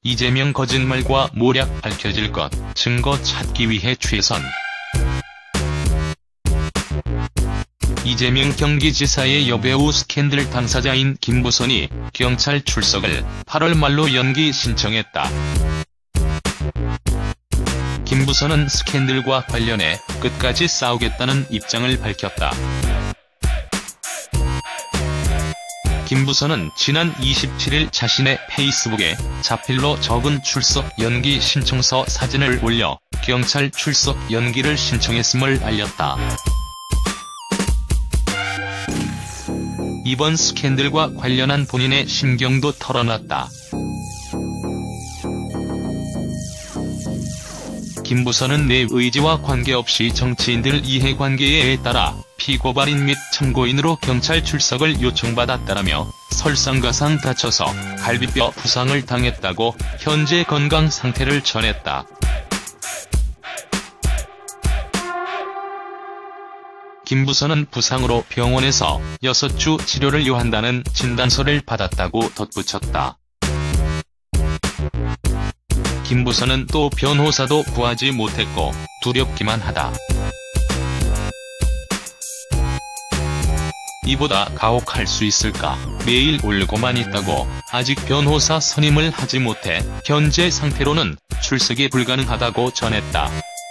이재명 거짓말과 모략 밝혀질 것, 증거 찾기 위해 최선. 이재명 경기지사의 여배우 스캔들 당사자인 김부선이 경찰 출석을 8월 말로 연기 신청했다. 김부선은 스캔들과 관련해 끝까지 싸우겠다는 입장을 밝혔다. 김부선은 지난 27일 자신의 페이스북에 자필로 적은 출석 연기 신청서 사진을 올려 경찰 출석 연기를 신청했음을 알렸다. 이번 스캔들과 관련한 본인의 심경도 털어놨다. 김부선은 내 의지와 관계없이 정치인들 이해관계에 따라 피고발인 및 참고인으로 경찰 출석을 요청받았다라며 설상가상 다쳐서 갈비뼈 부상을 당했다고 현재 건강 상태를 전했다. 김부선은 부상으로 병원에서 6주 치료를 요한다는 진단서를 받았다고 덧붙였다. 김부선은 또 변호사도 구하지 못했고 두렵기만 하다. 이보다 가혹할 수 있을까? 매일 울고만 있다고 아직 변호사 선임을 하지 못해 현재 상태로는 출석이 불가능하다고 전했다.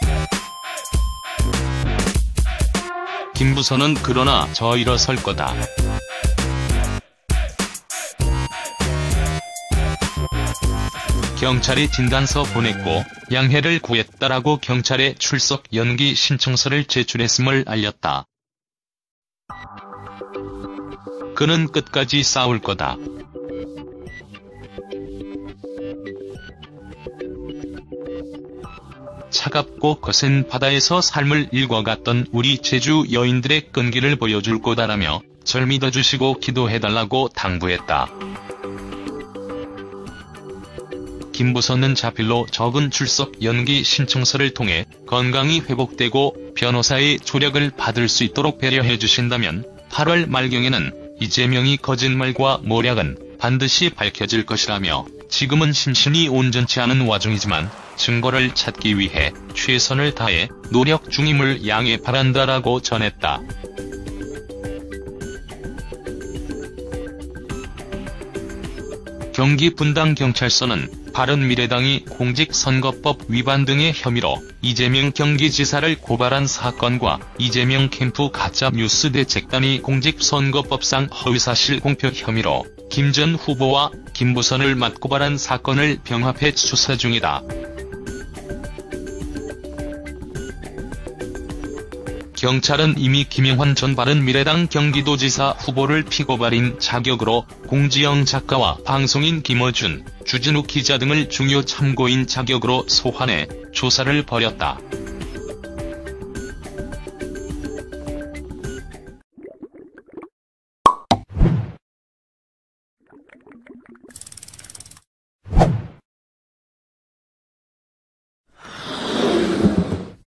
김부선은 그러나 저 일어설 거다. 경찰이 진단서 보냈고 양해를 구했다라고 경찰에 출석 연기 신청서를 제출했음을 알렸다. 그는 끝까지 싸울 거다. 차갑고 거센 바다에서 삶을 읽어갔던 우리 제주 여인들의 끈기를 보여줄 거다라며 절 믿어주시고 기도해달라고 당부했다. 김부선은 자필로 적은 출석 연기 신청서를 통해 건강이 회복되고 변호사의 조력을 받을 수 있도록 배려해주신다면 8월 말경에는 이재명이 거짓말과 모략은 반드시 밝혀질 것이라며 지금은 심신이 온전치 않은 와중이지만 증거를 찾기 위해 최선을 다해 노력 중임을 양해 바란다라고 전했다. 경기 분당경찰서는 바른미래당이 공직선거법 위반 등의 혐의로 이재명 경기지사를 고발한 사건과 이재명 캠프 가짜뉴스 대책단이 공직선거법상 허위사실 공표 혐의로 김 전 후보와 김부선을 맞고발한 사건을 병합해 수사 중이다. 경찰은 이미 김영환 전 바른미래당 경기도지사 후보를 피고발인 자격으로 공지영 작가와 방송인 김어준, 주진우 기자 등을 중요 참고인 자격으로 소환해 조사를 벌였다.